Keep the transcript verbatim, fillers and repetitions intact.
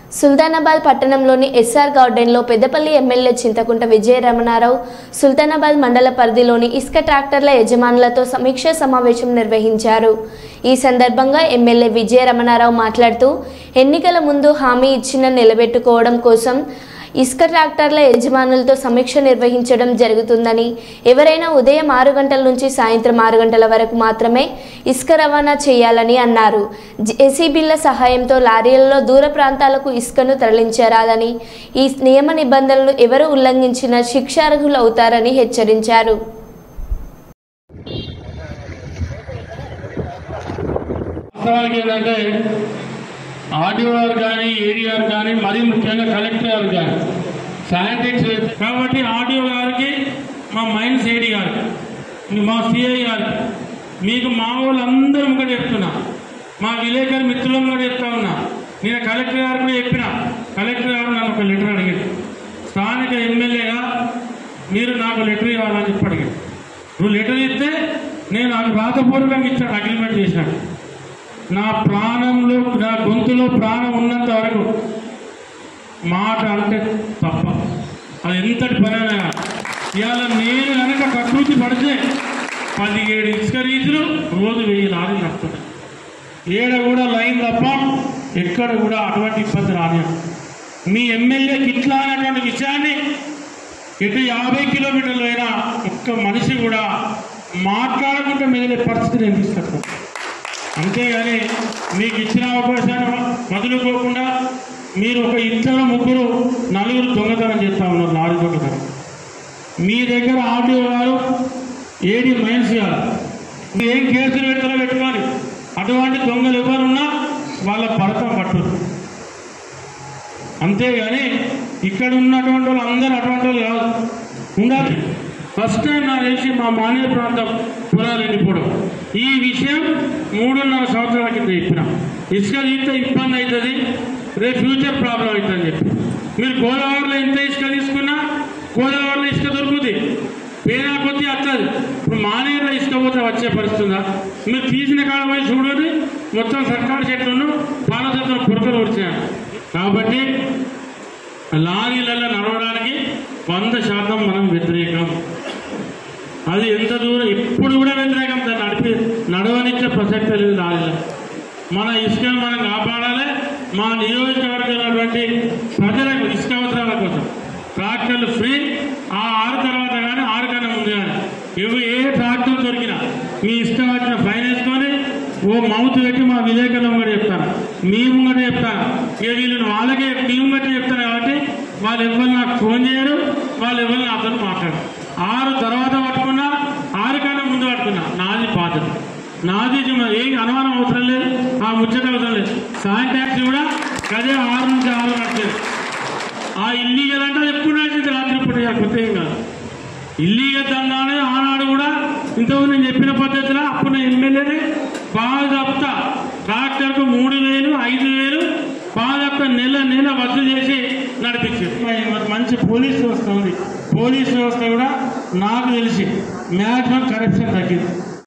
సుల్తానాబాద్ పట్టణంలోని ఎస్ఆర్ గార్డెన్లో పెద్దపల్లి ఎమ్మెల్యే చింతకుంట విజయ రమణారావు సుల్తానాబాద్ మండల పరిధిలోని ఇసుక ట్రాక్టర్ల యజమానులతో సమీక్షా సమావేశం నిర్వహించారు. ఈ సందర్భంగా ఎమ్మెల్యే విజయ రమణారావు మాట్లాడుతూ ఎన్నికల ముందు హామీ ఇచ్చిన నిలబెట్టుకోవడం కోసం ఇసుక ట్రాక్టర్ల యజమానులతో సమీక్ష నిర్వహించడం జరుగుతుందని, ఎవరైనా ఉదయం ఆరు గంటల నుంచి సాయంత్రం ఆరు గంటల వరకు మాత్రమే ఇసుక రవాణా చేయాలని అన్నారు. జేసీబీల సహాయంతో లారీలలో దూర ప్రాంతాలకు ఇసుకను తరలించరాదని, ఈ నియమ నిబంధనలు ఎవరు ఉల్లంఘించినా శిక్షార్హులు అవుతారని హెచ్చరించారు. ఆర్డీఓ గారు కానీ ఏడీ గారు కానీ మరీ ముఖ్యంగా కలెక్టర్ గారు కానీ శానిటైజ్ కాబట్టి ఆర్డీఓ గారికి, మా మైన్స్ ఏడీ గారికి, మా సిఐ గారికి, మీకు మా వాళ్ళందరూ కూడా చెప్తున్నా, మా విలేకరు మిత్రులను కూడా చెప్తా ఉన్నా. నేను కలెక్టర్ గారు కూడా చెప్పిన, కలెక్టర్ గారు నాకు ఒక లెటర్ అడిగాడు. స్థానిక ఎమ్మెల్యేగా మీరు నాకు లెటర్ ఇవ్వాలని చెప్పి అడిగాడు. నువ్వు లెటర్ ఇస్తే నేను నాకు రాతపూర్వకంగా ఇచ్చాను, అగ్రిమెంట్ చేశాను. నా ప్రాణంలో, నా గొంతులో ప్రాణం ఉన్నంత వరకు మాట అంటే తప్ప, అది ఎంతటి పనైనా. ఇవాళ నేను కనుక ప్రకృతి పడితే పదిహేడు ఇసుక రీతులు రోజు వెయ్యి లారీలు నడుస్తున్నాయి. ఏడ కూడా లైన్ తప్ప ఎక్కడ కూడా అటువంటి ఇబ్బంది రాని. మీ ఎమ్మెల్యేకి ఇట్లా అనేటువంటి విషయాన్ని ఎటు యాభై కిలోమీటర్లు అయినా ఒక్క మనిషి కూడా మాట్లాడకుండా మిగిలే పరిస్థితి నేను తీసుకొస్తాను. అంతేగాని మీకు ఇచ్చిన అవకాశాన్ని వదులుకోకుండా మీరు ఒక ఇద్దరు ముగ్గురు నలుగురు దొంగతనం చేస్తూ ఉన్నారు, లారీ దొంగతనం. మీ దగ్గర ఆర్డీఓ గారు, ఏడీ మైన్స్ గారు ఏం కేసులు పెడతారో పెట్టుకోవాలి. అటువంటి దొంగలు ఎవరున్నా వాళ్ళ భరతం పట్టు. అంతేగాని ఇక్కడ ఉన్నటువంటి వాళ్ళు అందరూ అటువంటి వాళ్ళు కాదు, ఉండాలి. ఫస్ట్ టైం నాకు తెలిసి మా మానేయ ప్రాంతం పొలాలు ఎండిపోవడం. ఈ విషయం మూడున్నర సంవత్సరాల కింద చెప్పిన. ఇసుక తీస్తే ఇబ్బంది అవుతుంది, రేపు ఫ్యూచర్ ప్రాబ్లం అవుతుందని చెప్పి. మీరు గోదావరిలో ఎంత ఇసుక తీసుకున్నా గోదావరిలో ఇసుక దొరుకుతుంది, పేనా కొద్దీ వస్తుంది. ఇప్పుడు మానేరులో ఇసుక పోతే వచ్చే పరిస్థితుందా? మీరు తీసిన కాడ పోయి చూడండి, మొత్తం సర్కారు చెట్లను పాలసత్వం పురకలు వచ్చాయి. కాబట్టి లారీలలో నడవడానికి వంద శాతం మనం వ్యతిరేకం. అది ఎంత దూరం ఎప్పుడు కూడా వ్యతిరేకం. దాన్ని నడిపి నడవనిచ్చే ప్రసక్తి లేదు లారీలో. మన ఇసుకను మనం కాపాడాలి. మా నియోజకవర్గమైనటువంటి ప్రజలకు ఇసుక అవసరాల కోసం ట్రాక్టర్లు ఫ్రీ. ఆ ఆరు తర్వాత కానీ ఆరు కన్నా ముందు కానీ ఇవి ఏ ట్రాక్టర్ దొరికినా మీ ఇష్టం వచ్చిన ఫైన్ వేసుకొని ఓ మౌత్ పెట్టి మా విలేకరులు కూడా చెప్తాను, మీ ముంగట చెప్తాను. ఇక వీళ్ళు వాళ్ళకే మీ ముంగట చెప్తాను కాబట్టి వాళ్ళు ఎవరు నాకు ఫోన్ చేయరు, వాళ్ళు ఎవరు నాతో మాట్లాడరు. ఆరు తర్వాత పట్టుకున్నా ఆరు కన్నా ముందు పట్టుకున్నా నాది బాధ్యత, నాది. ఏం అనుమానం అవసరం లేదు, ఆ ముచ్చట అవసరం లేదు. సాయం ట్యాక్సీ కూడా అదే ఆరు నుంచి ఆరు నడిచేది. ఆ ఇల్లీగల్ అంటే ఎప్పుడు నడిచింది, రాత్రి ఇప్పుడు కొత్త ఏం కాదు. ఇల్లీగల్ దండానే ఆనాడు కూడా ఇంతకుముందు నేను చెప్పిన పద్ధతిలో అప్పుడు నేను ఎమ్మెల్యేనే బాగా ట్రాక్టర్కు మూడు వేలు ఐదు వేలు బాగా నెల నెల వసూలు చేసి నడిపించారు. మంచి పోలీస్ వ్యవస్థ ఉంది. పోలీస్ వ్యవస్థ కూడా నాకు తెలిసి మ్యాక్సిమం కరప్షన్ తగ్గింది.